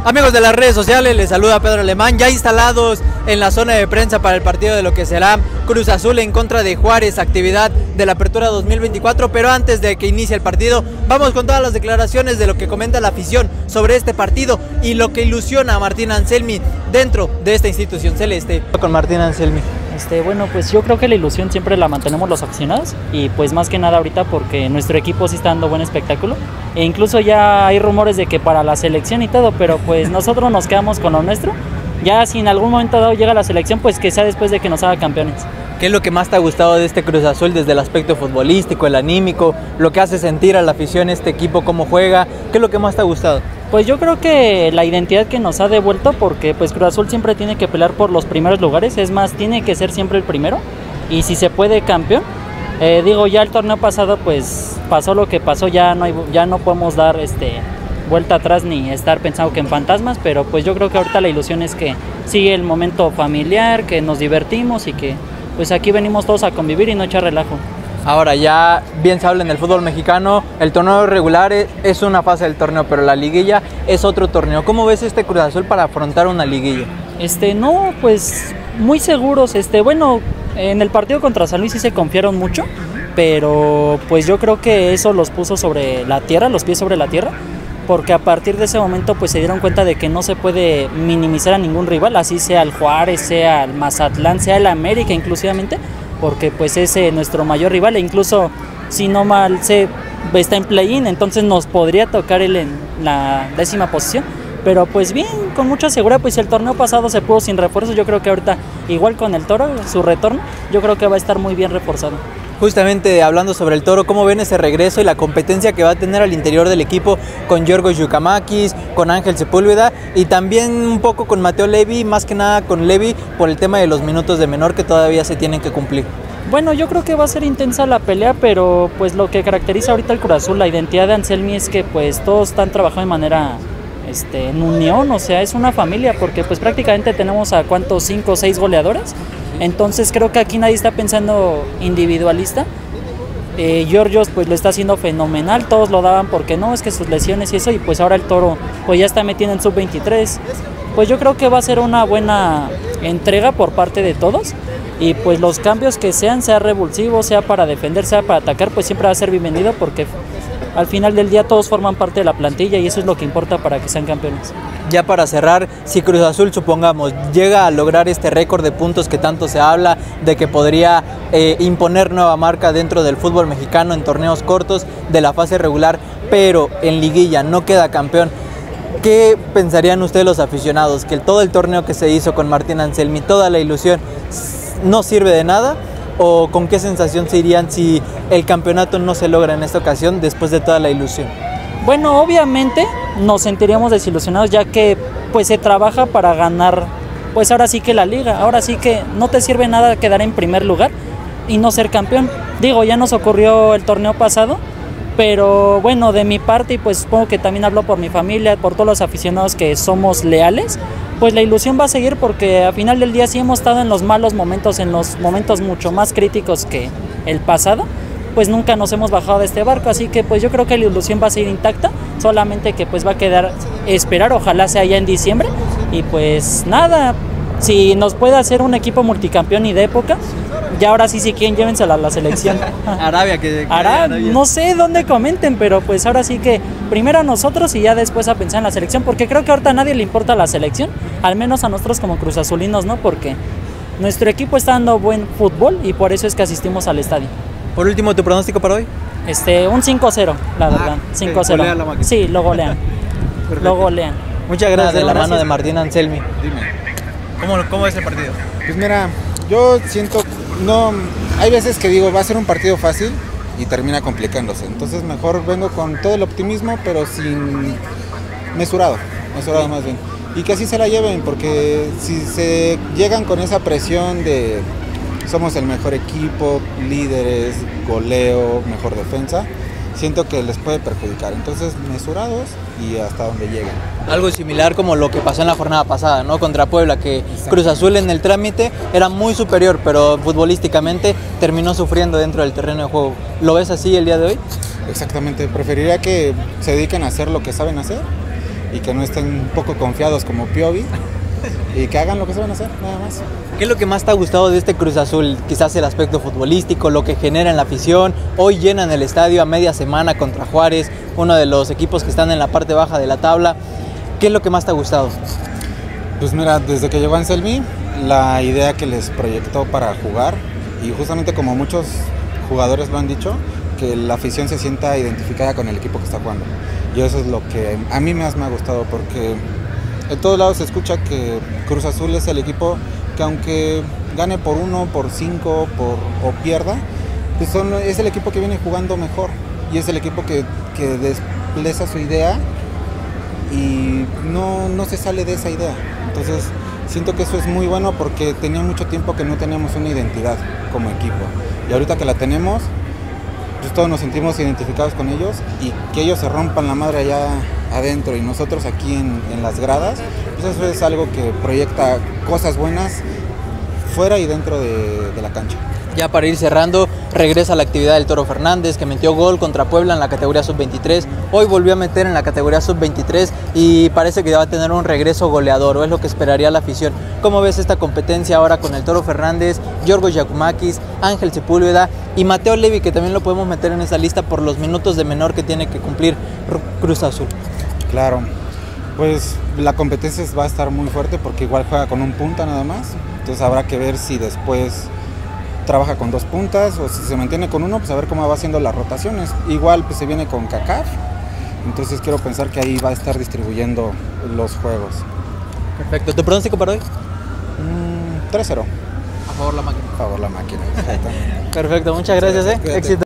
Amigos de las redes sociales, les saluda Pedro Alemán, ya instalados en la zona de prensa para el partido de lo que será Cruz Azul en contra de Juárez, actividad de la Apertura 2024, pero antes de que inicie el partido, vamos con todas las declaraciones de lo que comenta la afición sobre este partido y lo que ilusiona a Martín Anselmi dentro de esta institución celeste. Con Martín Anselmi. Bueno, pues yo creo que la ilusión siempre la mantenemos los aficionados y pues más que nada ahorita porque nuestro equipo sí está dando buen espectáculo e incluso ya hay rumores de que para la selección y todo, pero pues nosotros nos quedamos con lo nuestro. Ya si en algún momento dado llega la selección, pues que sea después de que nos haga campeones. ¿Qué es lo que más te ha gustado de este Cruz Azul desde el aspecto futbolístico, el anímico, lo que hace sentir a la afición este equipo, cómo juega? ¿Qué es lo que más te ha gustado? Pues yo creo que la identidad que nos ha devuelto, porque pues Cruz Azul siempre tiene que pelear por los primeros lugares, es más, tiene que ser siempre el primero y si se puede campeón. Ya el torneo pasado pues pasó lo que pasó, ya no podemos dar vuelta atrás ni estar pensando que en fantasmas, pero pues yo creo que ahorita la ilusión es que sigue el momento familiar, que nos divertimos y que pues aquí venimos todos a convivir y no echar relajo. Ahora ya bien se habla en el fútbol mexicano, el torneo regular es una fase del torneo, pero la liguilla es otro torneo. ¿Cómo ves este Cruz Azul para afrontar una liguilla? No, pues muy seguros. Bueno, en el partido contra San Luis sí se confiaron mucho, pero pues yo creo que eso los puso sobre la tierra, los pies sobre la tierra, porque a partir de ese momento pues se dieron cuenta de que no se puede minimizar a ningún rival, así sea el Juárez, sea el Mazatlán, sea el América inclusivamente, porque pues es nuestro mayor rival e incluso si no mal se está en play-in, entonces nos podría tocar él en la 10ª posición, pero pues bien, con mucha seguridad, pues el torneo pasado se pudo sin refuerzos, yo creo que ahorita igual con el Toro, su retorno, yo creo que va a estar muy bien reforzado. Justamente hablando sobre el Toro, ¿cómo ven ese regreso y la competencia que va a tener al interior del equipo con Giorgos Yukamakis, con Ángel Sepúlveda y también un poco con Mateo Levi, más que nada con Levi por el tema de los minutos de menor que todavía se tienen que cumplir? Bueno, yo creo que va a ser intensa la pelea, pero pues lo que caracteriza ahorita al Cruz Azul, la identidad de Anselmi es que pues todos están trabajando de manera en unión, o sea, es una familia, porque pues prácticamente tenemos a ¿cuántos? 5 o 6 goleadores. Entonces creo que aquí nadie está pensando individualista. Giorgos pues lo está haciendo fenomenal, todos lo daban porque no, es que sus lesiones y eso, y pues ahora el Toro pues ya está metido en sub-23. Pues yo creo que va a ser una buena entrega por parte de todos y pues los cambios que sean, sea revulsivo, sea para defender, sea para atacar, pues siempre va a ser bienvenido porque al final del día todos forman parte de la plantilla y eso es lo que importa para que sean campeones. Ya para cerrar, si Cruz Azul, supongamos, llega a lograr este récord de puntos que tanto se habla, de que podría imponer nueva marca dentro del fútbol mexicano en torneos cortos de la fase regular, pero en liguilla no queda campeón, ¿qué pensarían ustedes los aficionados? ¿Que todo el torneo que se hizo con Martín Anselmi, toda la ilusión, no sirve de nada? ¿O con qué sensación se irían si el campeonato no se logra en esta ocasión después de toda la ilusión? Bueno, obviamente nos sentiríamos desilusionados ya que pues se trabaja para ganar, pues ahora sí que la liga, ahora sí que no te sirve nada quedar en primer lugar y no ser campeón. Ya nos ocurrió el torneo pasado, pero bueno, de mi parte, y pues supongo que también hablo por mi familia, por todos los aficionados que somos leales, pues la ilusión va a seguir porque al final del día sí hemos estado en los malos momentos, en los momentos mucho más críticos que el pasado, pues nunca nos hemos bajado de este barco, así que pues yo creo que la ilusión va a seguir intacta, solamente que pues va a quedar esperar, ojalá sea ya en diciembre, y pues nada, si nos puede hacer un equipo multicampeón y de época, ya ahora sí, si quieren, llévensela a la selección. Arabia, Arabia. No sé dónde comenten, pero pues ahora sí que primero a nosotros y ya después a pensar en la selección, porque creo que ahorita a nadie le importa la selección, al menos a nosotros como Cruz Azulinos, ¿no? Porque nuestro equipo está dando buen fútbol y por eso es que asistimos al estadio. Por último, ¿tu pronóstico para hoy? Un 5-0, la verdad, 5-0. Sí, lo golean. Lo golean. Muchas gracias. De la mano de Martín Anselmi. Dime, ¿cómo es el partido? Pues mira, yo siento, hay veces que digo, va a ser un partido fácil y termina complicándose. Entonces mejor vengo con todo el optimismo, pero sin mesurado más bien. Y que así se la lleven, porque si se llegan con esa presión de somos el mejor equipo, líderes, goleo, mejor defensa, siento que les puede perjudicar. Entonces, mesurados y hasta donde lleguen. Algo similar como lo que pasó en la jornada pasada, ¿no? Contra Puebla, que Cruz Azul en el trámite era muy superior, pero futbolísticamente terminó sufriendo dentro del terreno de juego. ¿Lo ves así el día de hoy? Exactamente. Preferiría que se dediquen a hacer lo que saben hacer y que no estén un poco confiados como Piovi y que hagan lo que se van a hacer, nada más. ¿Qué es lo que más te ha gustado de este Cruz Azul? Quizás el aspecto futbolístico, lo que genera en la afición. Hoy llenan el estadio a media semana contra Juárez, uno de los equipos que están en la parte baja de la tabla. ¿Qué es lo que más te ha gustado? Pues mira, desde que llegó Anselmi, la idea que les proyectó para jugar, y justamente como muchos jugadores lo han dicho, que la afición se sienta identificada con el equipo que está jugando. Y eso es lo que a mí más me ha gustado, porque en todos lados se escucha que Cruz Azul es el equipo que, aunque gane por 1, por 5 o pierda, pues es el equipo que viene jugando mejor y es el equipo que desplaza su idea y no se sale de esa idea. Entonces siento que eso es muy bueno, porque tenía mucho tiempo que no teníamos una identidad como equipo, y ahorita que la tenemos, pues todos nos sentimos identificados con ellos, y que ellos se rompan la madre allá adentro y nosotros aquí en las gradas, pues eso es algo que proyecta cosas buenas fuera y dentro de la cancha. Ya para ir cerrando, regresa la actividad del Toro Fernández, que metió gol contra Puebla en la categoría sub-23. Hoy volvió a meter en la categoría sub-23 y parece que va a tener un regreso goleador, o es lo que esperaría la afición. ¿Cómo ves esta competencia ahora con el Toro Fernández, Giorgos Giakoumakis, Ángel Sepúlveda y Mateo Levi, que también lo podemos meter en esa lista por los minutos de menor que tiene que cumplir Cruz Azul? Claro, pues la competencia va a estar muy fuerte, porque igual juega con un punta nada más, entonces habrá que ver si después trabaja con 2 puntas o si se mantiene con uno, pues a ver cómo va haciendo las rotaciones. Igual pues se viene con CACAF, entonces quiero pensar que ahí va a estar distribuyendo los juegos. Perfecto. ¿Tu pronóstico para hoy? 3-0. A favor la máquina. A favor la máquina. Perfecto, muchas gracias. Éxito.